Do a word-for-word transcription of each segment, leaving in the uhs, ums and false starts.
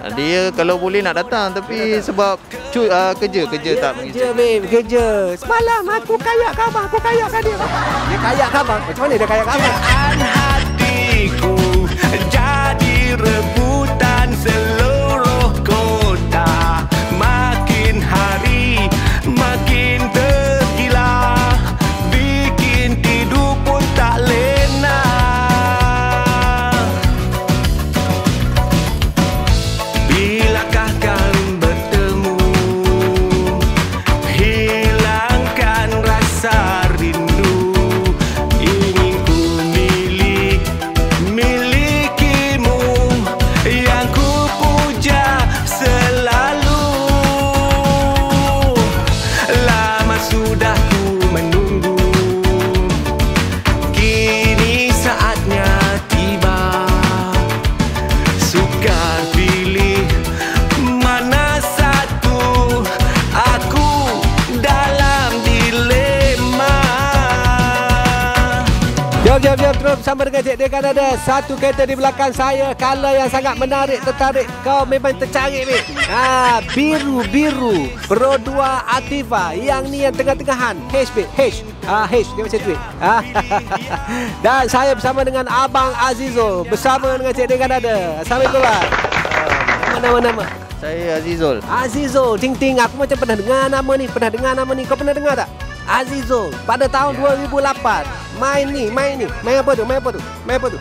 Dia kalau boleh nak datang tapi sebab cu, uh, kerja kerja dia tak kerja, mengizin. babe, kerja. Semalam aku kayak khabar, aku kayak kan dia. Dia kayak khabar. Macam mana dia kayak khabar? Hatiku jadi rebutan seluruh kota. Makin hari makin tergila, bikin tidur pun tak lena. Bilakah kan bertemu, hilangkan rasa rindu. Ingin ku milik, milikimu, yang ku puja selalu. Lama sudah ku menunggu, kini saatnya tiba. Sukar pilih mana satu, aku dalam dilema. Jom, jom, jom, terus bersama dengan Cik. Dia kan ada satu kereta di belakang saya. Color yang sangat menarik, tertarik. Kau memang tercari ni. Ha, biru, biru. Pro dua Ativa. Yang ni yang tengah-tengahan. H, B, H. Ah, H, dia macam tu. Ha. Dan saya bersama dengan Abang Azizul. Bersama dengan Cik. Dia kan ada. Assalamualaikum, Bang. Nama-nama. Saya Azizul. Azizul, ting-ting. Aku macam pernah dengar nama ni. Pernah dengar nama ni. Kau pernah dengar tak? Azizul pada tahun dua ribu lapan main ni, main ni, main apa tu, main apa tu, main apa tu?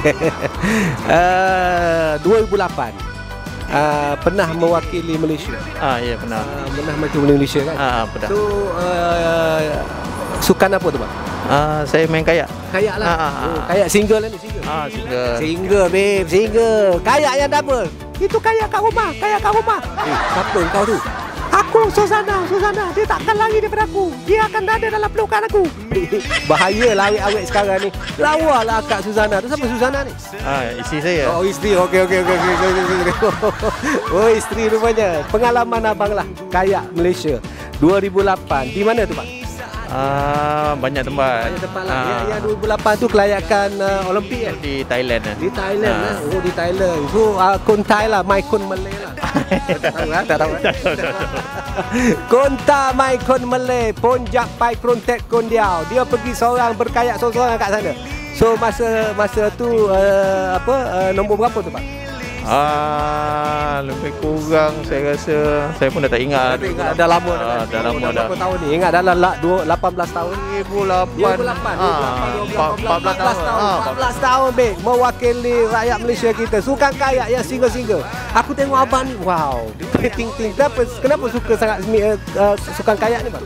uh, dua ribu lapan uh, pernah mewakili Malaysia. Ah ya pernah. Uh, pernah mewakili Malaysia kan? Ah pernah. So uh, sukan apa tu, Bang? Ah saya main kayak. Kayak lah. Ah, ah, ah. Oh, kayak single lah ni, single. Ah single. Single, babe, single. Kayak yang double. Itu kayak kat rumah, kayak kat rumah. Eh, siapa kau tu? Aku, Susana, Susana. Dia takkan lari daripada aku. Dia akan ada dalam pelukan aku. Bahaya lah awet-awet sekarang ni. Lawa lah Kak Susana. Tu siapa Susana ni? Ah isteri saya. Oh, isteri. Okey, okey, okey. Okay. Oh, isteri rupanya. Pengalaman abang lah. Kayak Malaysia. dua ribu lapan. Di mana tu, Pak? Ah banyak tempat. Banyak tempat lah. Ah. Yang, yang dua ribu lapan tu kelayakan uh, Olimpik kan? Di Thailand. Di Thailand Ah. lah. Oh, di Thailand. So, uh, Kun Thai lah. My Kun Malay lah. Tak tahu kan? Tak tahu kan? Konta Mai Kun Malay. Ponjak Pai Krontek Kun Diao. Dia pergi seorang berkayak seorang-seorang kat sana. So, masa masa tu uh, apa uh, nombor berapa tu, Pak? Ah lebih kurang saya rasa saya pun dah tak ingat. Tak ingat dah lama dah. Ah, dah lama dah. Berapa tahun ni? Ingat dalam lapan belas tahun. dua ribu lapan. empat belas tahun. empat belas tahun, babe, mewakili rakyat Malaysia kita. Sukan kayak yang single-single. Aku tengok abang ni, wow. Ting-ting. Kenapa kenapa suka sangat uh, sukan kayak ni, Bang?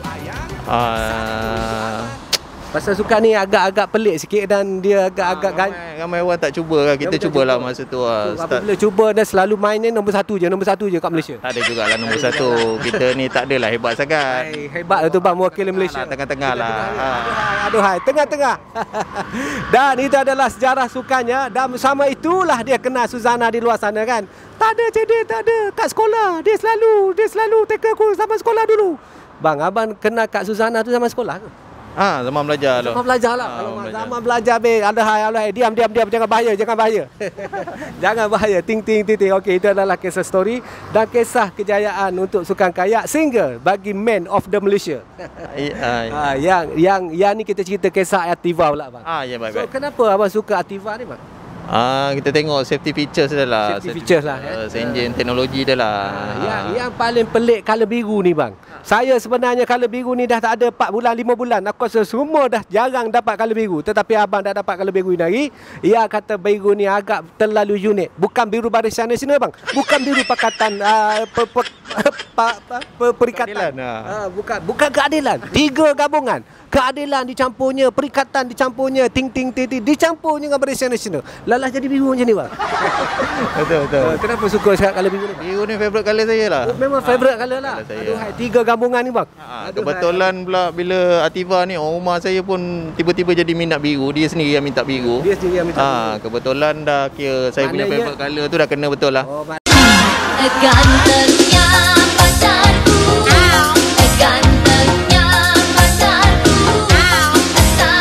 Ah Pasal sukan ni agak-agak pelik sikit dan dia agak-agak ramai, ramai orang tak cuba lah. Kita cubalah masa tu lah. So, apabila cuba dan selalu main ni nombor satu je, nombor satu je kat Malaysia. Tak ada jugalah nombor satu. Kita ni tak adalah hebat sangat. Hai, hebat lah tu, Bang, mewakili Malaysia. Lah, tengah-tengah lah. Ha. Aduh hai, tengah-tengah. Dan itu adalah sejarah sukannya. Dan bersama itulah dia kenal Susana di luar sana kan. Tak ada Cik Din, tak ada. Kat sekolah, dia selalu, dia selalu take aku zaman sekolah dulu. Bang, abang kenal Kak Susana tu zaman sekolah ke? Ah, zaman belajar lah. Zaman belajar lah. Ah, Kalau belajar. zaman belajar, be, ada hai, ada hai. Diam, diam, diam. Jangan bahaya, jangan bahaya. Jangan bahaya. Ting, ting, ting, ting. Okey, itu adalah kisah story dan kisah kejayaan untuk sukan kayak single bagi Man of the Malaysia. I, ah, ya. Ah, yang yang yang ni kita cerita kisah Ativa pula, Bang. Ah, ya baik So, baik. kenapa abang suka Ativa ni, Bang? Ah, kita tengok safety features dia lah. Safety features lah, Uh, eh. engine teknologi dia lah. Ah, yang yang paling pelik color biru ni, Bang. Saya sebenarnya color biru ni dah tak ada empat bulan, lima bulan. Aku rasa semua dah jarang dapat color biru. Tetapi abang dah dapat color biru ni hari. Ia kata biru ni agak terlalu unik. Bukan biru Barisan Nasional, Bang. Bukan biru Pakatan uh, per, per, pa, pa, per, Perikatan. Keadilan, ah. Ah, bukan bukan keadilan. Tiga gabungan. Keadilan dicampurnya, perikatan dicampurnya, ting ting ting ting dicampurnya dengan Barisan Nasional. Lalas jadi biru macam ni, Bang. Betul betul. Uh, kenapa suka sangat color biru ni? Biru ni favourite colour saya lah. Oh, memang favourite colour lah. Colour saya. Aduh, hai, tiga gabungan ni, Bang. Ha, Aduh, kebetulan pula bila Ativa ni orang rumah saya pun tiba-tiba jadi minat biru. Dia sendiri yang minta biru. Dia sendiri yang minta ha, biru. Kebetulan dah kira saya punya Maknanya- favourite colour tu dah kena betul lah. Oh, mak- Gantengnya pacarku, gantengnya pacarku, asal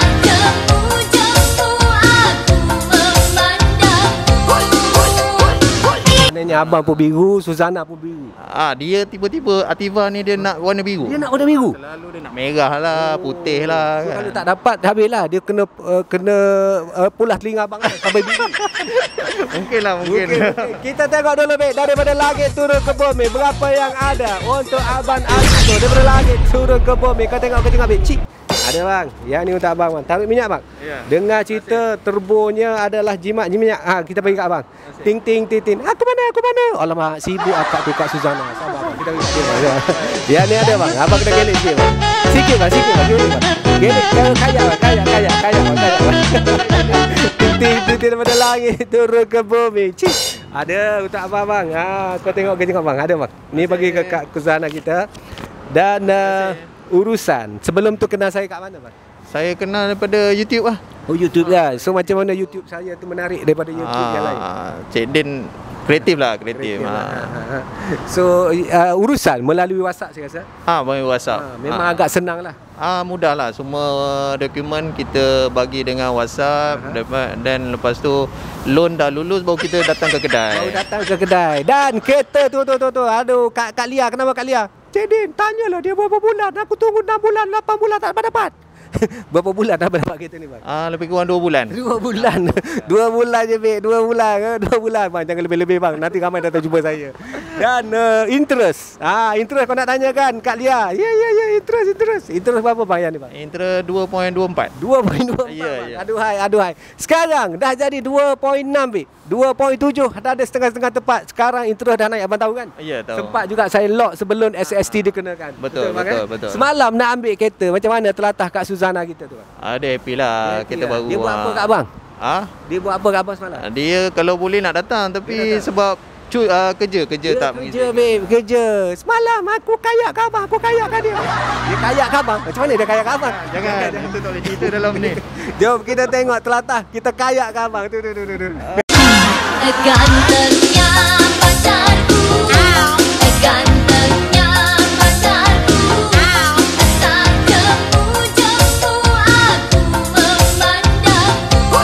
jemu-jemu aku memandangmu. abang pun biru, Suzana pun biru. Ah, dia tiba-tiba Ativa ni dia nak warna biru. Dia nak warna biru. Selalu dia nak merah lah, putih lah. So, Kan. kalau tak dapat habislah dia kena uh, kena uh, pulas telinga abang kan sampai biru. Mungkin lah, mungkin. Okey, okey. Kita tengok dulu baik daripada langit turun ke bumi berapa yang ada untuk Abang Azizo daripada langit turun ke bumi. Kau tengok kau tengok baik. Cik. Ada bang. Yang ni untuk abang bang. Tarik minyak bang. Ya. Dengar cerita turbonya adalah jimat jimat. Ha, kita bagi kat abang. Ting ting ting ting. Aku mana aku mana? Alamak sibuk akak tu Kak Suzana. Sabar bang. Kita bagi kat dia bang. Yang ni ada bang. Abang kena gelek sikit bang. Sikit bang, sikit bang. Gelek bang. Gelek kaya kaya bang. Kaya kaya kaya bang. Kaya bang. Ting ting ting ting daripada langit turun ke bumi. Cik. Ada untuk abang bang. Ha, kau tengok kau tengok bang. Ada bang. Ni bagi ke Kak Suzana kita. Dan uh, urusan sebelum tu kenal saya kat mana bang? Saya kenal daripada YouTube lah. Oh YouTube lah. So macam mana YouTube saya tu menarik daripada YouTube yang lain? Ah, Cik Din kreatif lah, kreatif. Kreatif lah. Ah. So uh, urusan melalui WhatsApp saya rasa. Ha, bagi WhatsApp. Ha, memang agak senang lah. Ah, mudah lah. Semua dokumen kita bagi dengan WhatsApp. Dapat, dan lepas tu loan dah lulus baru kita datang ke kedai. Baru datang ke kedai. Dan kereta tu tu tu tu. Aduh Kak Kak Lia, kenapa Kak Lia? Cik Din, tanyalah dia berapa bulan. Aku tunggu enam bulan, lapan bulan tak dapat-dapat. Berapa bulan dah dapat kereta ni bang? Ah, lebih kurang dua bulan. Dua bulan. Dua bulan je Bek. Dua bulan ke? Dua bulan bang. Jangan lebih-lebih bang. Nanti ramai datang jumpa saya. Dan uh, interest. Ah, interest kau nak tanya kan Kak Lia? Ya ya ya, interest interest. Interest berapa bang yang ni bang? Interest dua perpuluhan dua empat. dua perpuluhan dua empat. Ya, ya. Aduhai, aduhai. Sekarang dah jadi dua perpuluhan enam Bek. dua perpuluhan tujuh dah ada setengah-setengah tepat. Sekarang interest dah naik abang tahu kan? Ya, tahu. Sempat juga saya lock sebelum S S T dikenakan. Betul, bang, betul, kan? betul. Semalam nak ambil kereta. Macam mana telatah Kak Suzana kita tu bang? Ah, dia happy lah. Happy Kita lah. baru. Dia buat apa ah. kat abang? Ah? Dia buat apa kat abang semalam? Ah, Dia kalau boleh nak datang tapi Dia datang. sebab cu, uh, kerja kerja Dia tak kerja babe, kerja. Semalam aku kayak kat abang, aku kayak kat dia. Dia kayak kat abang. Macam mana dia kayak kat abang? Jangan, itu tak boleh cerita dalam ni. Jom kita tengok telatah. Kita kayak kat abang. Tu tu tu tu. tu. Gantengnya pacarku, gantengnya pacarku, tak jemu-jemu aku memandangmu.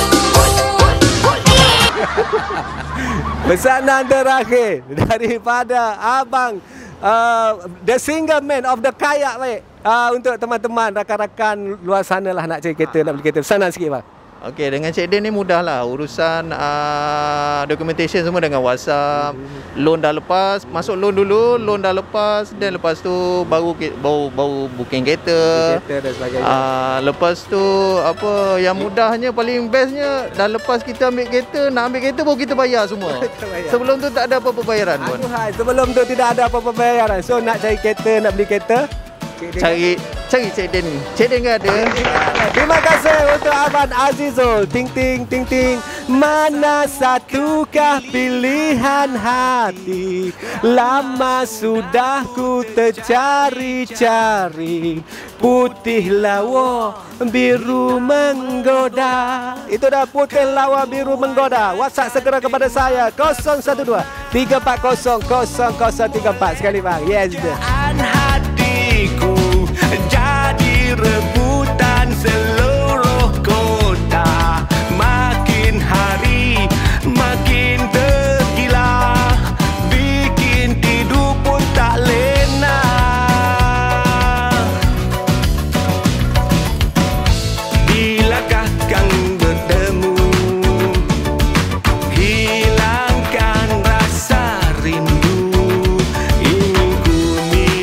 Pesanan terakhir daripada abang uh, the single man of the kayak baik. Uh, untuk teman-teman rakan-rakan luar sana lah nak cari kereta, nak beli kereta. Pesanan sikit bang. Okey, dengan Cik Din ni mudah lah. Urusan uh, documentation semua dengan WhatsApp. Loan dah lepas, masuk loan dulu, loan dah lepas, dan lepas tu baru baru, baru booking kereta. Kereta dan sebagainya. Uh, lepas tu apa yang mudahnya paling bestnya dah lepas kita ambil kereta, nak ambil kereta baru kita bayar semua. Kita bayar. Sebelum tu tak ada apa-apa bayaran pun. Aduhai, sebelum tu tidak ada apa-apa bayaran. So nak cari kereta, nak beli kereta, Cari cari Cik Din. Cik Din kan ada. terima kasih untuk Abang Azizul. Ting ting ting ting. Mana satukah pilihan hati? Lama sudah ku tercari-cari. Putih lawa, biru menggoda. Itu dah putih lawa, biru menggoda. WhatsApp segera kepada saya kosong satu dua tiga empat kosong kosong kosong tiga empat. Sekali bang. Yes. Hatiku jadi rebutan seluruh kota. Makin hari makin tergila, bikin tidur pun tak lena. Bilakah kang bertemu, hilangkan rasa rindu. Ingin ku